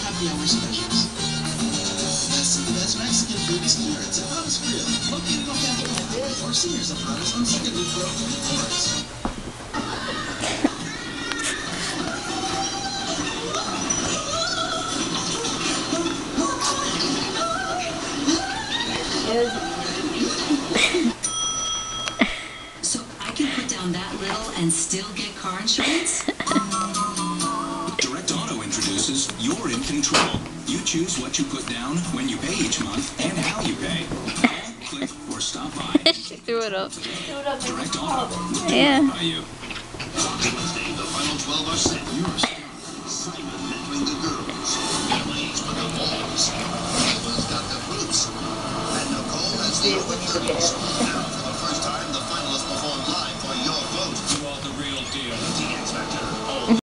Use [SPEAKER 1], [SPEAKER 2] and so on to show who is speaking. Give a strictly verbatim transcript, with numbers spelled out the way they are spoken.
[SPEAKER 1] happy hour specials. That's the best Mexican food experience at Honest Grill, located on Capital Highway, or seniors of Honest on second Loop Road, Forest.
[SPEAKER 2] So I can put down that little and still get car insurance?
[SPEAKER 3] Direct Auto introduces You're in Control. You choose what you put down, when you pay each month, and how you pay. Call, click, or stop by.
[SPEAKER 4] She threw it up.
[SPEAKER 3] Direct Auto.
[SPEAKER 4] Yeah.
[SPEAKER 3] By you.
[SPEAKER 1] Wednesday, the final twelve are set. Yours. Simon mentoring the girls. Emily's for the boys. Eva's got the boots. And Nicole has the equipment. Now